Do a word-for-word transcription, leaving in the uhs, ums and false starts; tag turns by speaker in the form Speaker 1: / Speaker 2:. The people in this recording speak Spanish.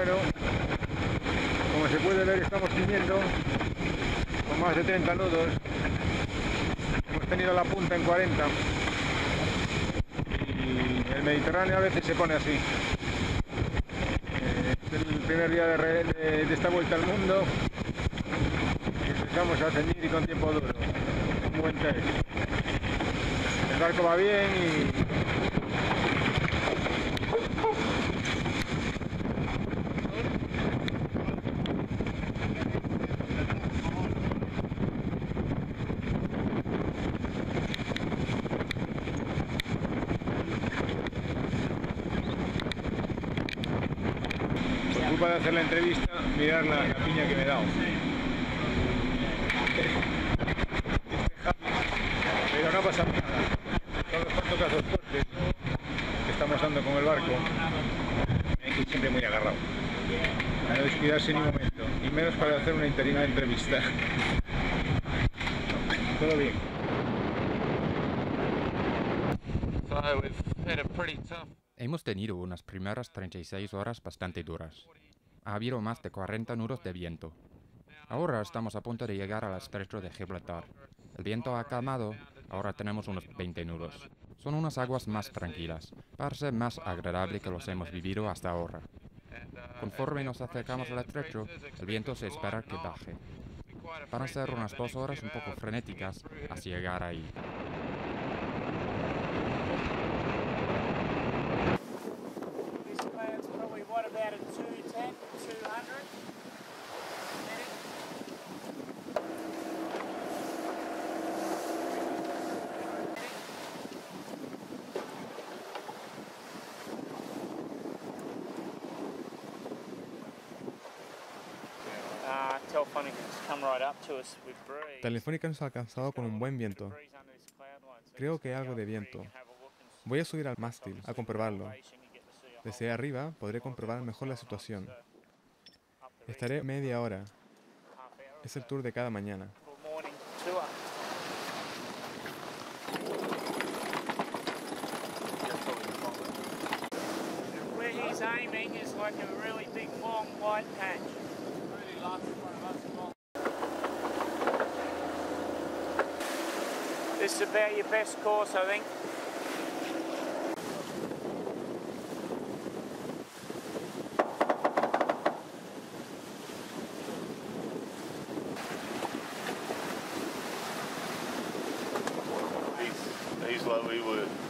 Speaker 1: Bueno, como se puede ver, estamos tiñendo con más de treinta nudos. Hemos tenido la punta en cuarenta. Y el Mediterráneo a veces se pone así. Eh, es el primer día de, re, de, de esta vuelta al mundo. Y empezamos a ceñir y con tiempo duro. Un buen test. El barco va bien y... Para hacer la entrevista, mirar la, la piña que me he dado. Pero no pasa nada. Son los cuantos casos fuertes que estamos dando con el barco. Hay que ir siempre muy agarrado. A no descuidarse ni un momento. Y menos para hacer una interina entrevista. Todo bien.
Speaker 2: Hemos tenido unas primeras treinta y seis horas bastante duras. Ha habido más de cuarenta nudos de viento. Ahora estamos a punto de llegar al estrecho de Gibraltar. El viento ha calmado, ahora tenemos unos veinte nudos. Son unas aguas más tranquilas, parece más agradable que los hemos vivido hasta ahora. Conforme nos acercamos al estrecho, el viento se espera que baje. Van a ser unas dos horas un poco frenéticas hasta llegar ahí.
Speaker 3: Telefónica nos ha alcanzado con un buen viento. Creo que hay algo de viento. Voy a subir al mástil a comprobarlo. Desde arriba podré comprobar mejor la situación. Estaré media hora. Es el tour de cada mañana.
Speaker 4: This is about your best course, I think.
Speaker 5: He's, he's like we were.